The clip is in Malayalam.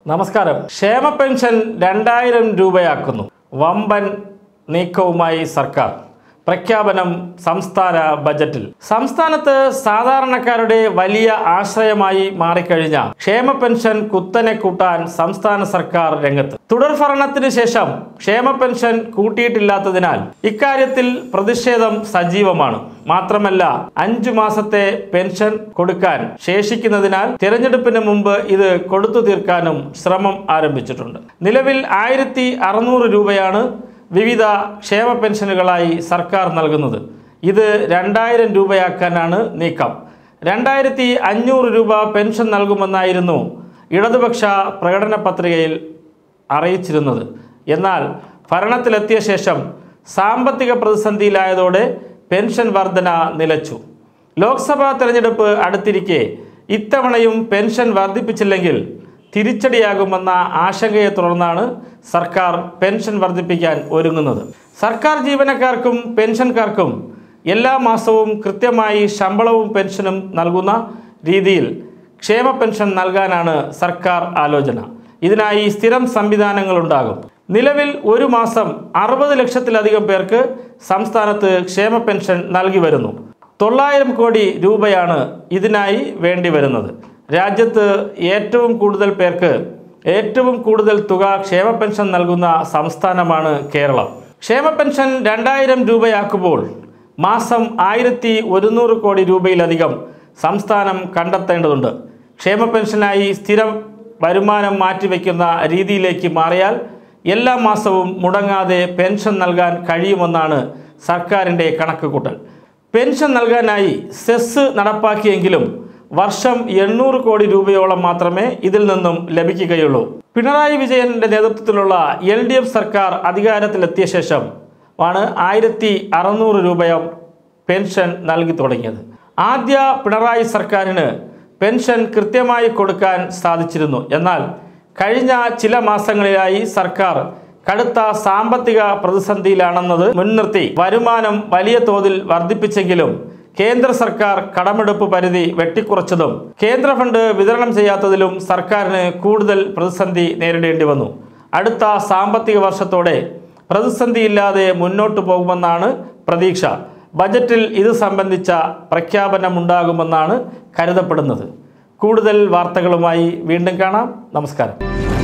നമസ്കാരം. ക്ഷേമ പെൻഷൻ 2000 രൂപയാക്കുന്നു. വമ്പൻ നീക്കവുമായി സർക്കാർ. പ്രഖ്യാപനം സംസ്ഥാന ബജറ്റിൽ. സംസ്ഥാനത്ത് സാധാരണക്കാരുടെ വലിയ ആശ്രയമായി മാറിക്കഴിഞ്ഞ ക്ഷേമ പെൻഷൻ കുത്തനെ കൂട്ടാൻ സംസ്ഥാന സർക്കാർ രംഗത്ത്. തുടർഭരണത്തിന് ശേഷം ക്ഷേമ പെൻഷൻ കൂട്ടിയിട്ടില്ലാത്തതിനാൽ ഇക്കാര്യത്തിൽ പ്രതിഷേധം സജീവമാണ്. മാത്രമല്ല 5 മാസത്തെ പെൻഷൻ കൊടുക്കാൻ ശേഷിക്കുന്നതിനാൽ തിരഞ്ഞെടുപ്പിന് മുമ്പ് ഇത് കൊടുത്തു തീർക്കാനും ശ്രമം ആരംഭിച്ചിട്ടുണ്ട്. നിലവിൽ 1600 രൂപയാണ് വിവിധ ക്ഷേമ പെൻഷനുകളായി സർക്കാർ നൽകുന്നത്. ഇത് 2000 രൂപയാക്കാനാണ് നീക്കം. 2500 രൂപ പെൻഷൻ നൽകുമെന്നായിരുന്നു ഇടതുപക്ഷ പ്രകടന പത്രികയിൽ അറിയിച്ചിരുന്നത്. എന്നാൽ ഭരണത്തിലെത്തിയ ശേഷം സാമ്പത്തിക പ്രതിസന്ധിയിലായതോടെ പെൻഷൻ വർധന നിലച്ചു. ലോക്സഭാ തെരഞ്ഞെടുപ്പ് അടുത്തിരിക്കെ ഇത്തവണയും പെൻഷൻ വർദ്ധിപ്പിച്ചില്ലെങ്കിൽ തിരിച്ചടിയാകുമെന്ന ആശങ്കയെ തുടർന്നാണ് സർക്കാർ പെൻഷൻ വർദ്ധിപ്പിക്കാൻ ഒരുങ്ങുന്നത്. സർക്കാർ ജീവനക്കാർക്കും പെൻഷൻകാർക്കും എല്ലാ മാസവും കൃത്യമായി ശമ്പളവും പെൻഷനും നൽകുന്ന രീതിയിൽ ക്ഷേമ പെൻഷൻ നൽകാനാണ് സർക്കാർ ആലോചന. ഇതിനായി സ്ഥിരം സംവിധാനങ്ങളുണ്ടാകും. നിലവിൽ ഒരു മാസം 60 ലക്ഷത്തിലധികം പേർക്ക് സംസ്ഥാനത്ത് ക്ഷേമ പെൻഷൻ നൽകി വരുന്നു. 900 കോടി രൂപയാണ് ഇതിനായി വേണ്ടി വരുന്നത്. രാജ്യത്ത് ഏറ്റവും കൂടുതൽ പേർക്ക് ഏറ്റവും കൂടുതൽ തുക ക്ഷേമ പെൻഷൻ നൽകുന്ന സംസ്ഥാനമാണ് കേരളം. ക്ഷേമ പെൻഷൻ 2000 രൂപയാക്കുമ്പോൾ മാസം 1100 കോടി രൂപയിലധികം സംസ്ഥാനം കണ്ടെത്തേണ്ടതുണ്ട്. ക്ഷേമ പെൻഷനായി സ്ഥിരം വരുമാനം മാറ്റിവെക്കുന്ന രീതിയിലേക്ക് മാറിയാൽ എല്ലാ മാസവും മുടങ്ങാതെ പെൻഷൻ നൽകാൻ കഴിയുമെന്നാണ് സർക്കാരിൻ്റെ കണക്കുകൂട്ടൽ. പെൻഷൻ നൽകാനായി സെസ് നടപ്പാക്കിയെങ്കിലും വർഷം 800 കോടി രൂപയോളം മാത്രമേ ഇതിൽ നിന്നും ലഭിക്കുകയുള്ളൂ. പിണറായി വിജയന്റെ നേതൃത്വത്തിലുള്ള LDF സർക്കാർ അധികാരത്തിലെത്തിയ ശേഷം ആണ് 1600 രൂപ പെൻഷൻ നൽകി തുടങ്ങിയത്. ആദ്യ പിണറായി സർക്കാരിന് പെൻഷൻ കൃത്യമായി കൊടുക്കാൻ സാധിച്ചിരുന്നു. എന്നാൽ കഴിഞ്ഞ ചില മാസങ്ങളിലായി സർക്കാർ കടുത്ത സാമ്പത്തിക പ്രതിസന്ധിയിലാണെന്നത് മുൻനിർത്തി വരുമാനം വലിയ തോതിൽ വർദ്ധിപ്പിച്ചെങ്കിലും കേന്ദ്ര സർക്കാർ കടമെടുപ്പ് പരിധി വെട്ടിക്കുറച്ചതും കേന്ദ്ര ഫണ്ട് വിതരണം ചെയ്യാത്തതിലും സർക്കാരിന് കൂടുതൽ പ്രതിസന്ധി നേരിടേണ്ടി വന്നു. അടുത്ത സാമ്പത്തിക വർഷത്തോടെ പ്രതിസന്ധിയില്ലാതെ മുന്നോട്ടു പോകുമെന്നാണ് പ്രതീക്ഷ. ബജറ്റിൽ ഇത് സംബന്ധിച്ച പ്രഖ്യാപനമുണ്ടാകുമെന്നാണ് കരുതപ്പെടുന്നത്. കൂടുതൽ വാർത്തകളുമായി വീണ്ടും കാണാം. നമസ്കാരം.